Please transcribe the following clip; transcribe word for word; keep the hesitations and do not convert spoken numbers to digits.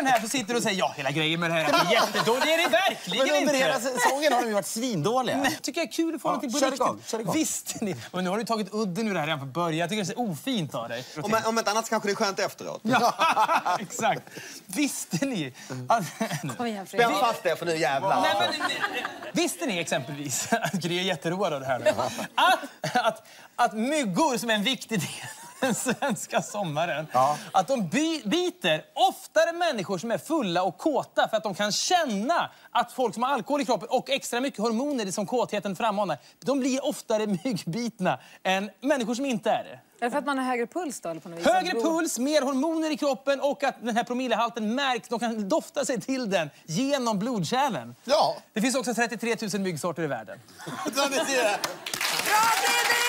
den här så sitter du och säger ja, hela grejen med det här är jättedåligt. Det är det verkligen Men under inte. hela säsongen har de ju varit svindåliga. Nej, tycker jag är kul att få Ja, någonting på kör riktigt. igång, kör igång. Visste ni? Men nu har du tagit udden ur det här redan från början. Jag tycker det är så ofint av dig. Om, om inte annat kanske det är skönt efteråt. Ja, exakt. Visste ni att... Kom igen, Fredrik. Spänn fast det för nu jävlar. Nej, men, visste ni exempelvis att Gry är jätteroad av det här nu? Att, att, att myggor som är en viktig del av den svenska sommaren, Ja. att de by, biter oftare människor som är fulla och kåta för att de kan känna att folk som har alkohol i kroppen och extra mycket hormoner som kåtheten frammanar, de blir oftare myggbitna än människor som inte är det. Är det för att man har högre puls då? Eller på något vis? Högre puls, mer hormoner i kroppen och att den här promillehalten märks. De kan dofta sig till den genom blodkärlen. Ja. Det finns också trettiotre tusen myggsorter i världen. Så ni ser det. Bra, Fredrik!